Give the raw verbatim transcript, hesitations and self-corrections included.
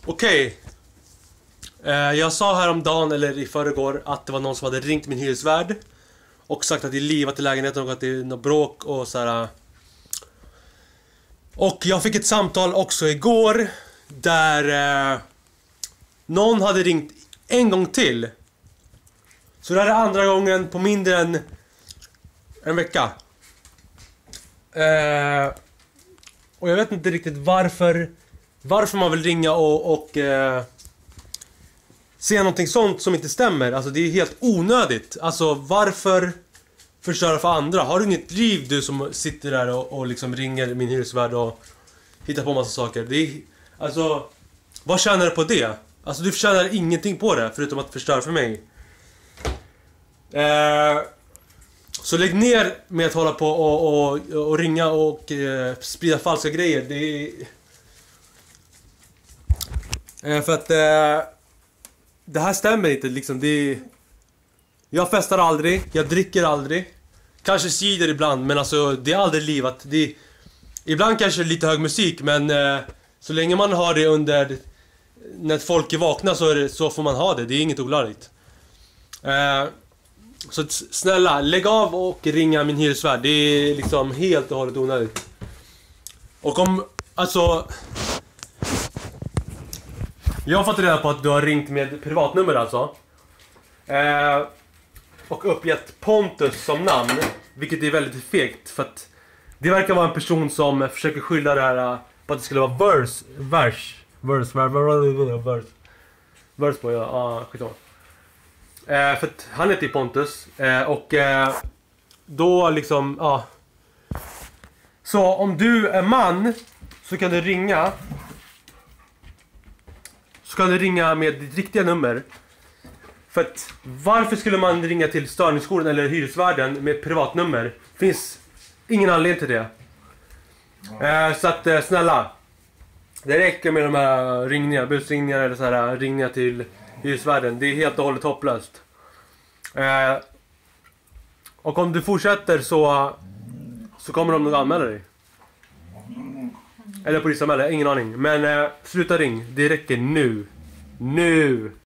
Okej. Eh, jag sa häromdagen, eller i förrgår, att det var någon som hade ringt min hyresvärd och sagt att det är livat i lägenheten och att det är något bråk och så här. Och jag fick ett samtal också igår där eh, någon hade ringt en gång till. Så det här är andra gången på mindre än en vecka. Eh, och jag vet inte riktigt varför varför man vill ringa och, och eh, säga någonting sånt som inte stämmer. Alltså det är helt onödigt. Alltså varför förstöra för andra? Har du inget liv, du som sitter där och, och liksom ringer min hyresvärd och hittar på massa saker? Det är, alltså, vad tjänar du på det? Alltså du tjänar ingenting på det förutom att förstöra för mig. Eh, så lägg ner med att hålla på och, och, och ringa och eh, sprida falska grejer. Det är... Eh, för att eh, det här stämmer inte liksom. Det är... Jag festar aldrig, jag dricker aldrig. Kanske cider ibland, men alltså det är aldrig livat. Det är... Ibland kanske lite hög musik, men eh, så länge man har det under... När folk är vakna så, är det, så får man ha det. Det är inget olagligt. Eh, så snälla, lägg av och ringa min hyresvärd. Det är liksom helt och hållet onödigt. Och om, alltså... Jag har fått reda på att du har ringt med privatnummer alltså. Eh, och uppgett Pontus som namn. Vilket är väldigt fegt. För att det verkar vara en person som försöker skylla det här på att det skulle vara vers. Vers. Vers. Vers. Vers. Vers på, ja. Ah, skitsamma. Eh, för att han heter ju Pontus. Eh, och eh, då liksom, ja. Ah. Så om du är man så kan du ringa. Så kan du ringa med ditt riktiga nummer. För att varför skulle man ringa till störningsskolan eller hyresvärden med privatnummer? Finns ingen anledning till det. Eh, så att eh, snälla. Det räcker med de här ringningar, busringningar eller så här ringningar till hyresvärden. Det är helt och hållet hopplöst. Eh, och om du fortsätter så så kommer de nog anmäla dig. Eller polisanmäla, ingen aning. Men eh, sluta ring, det räcker nu. Nu!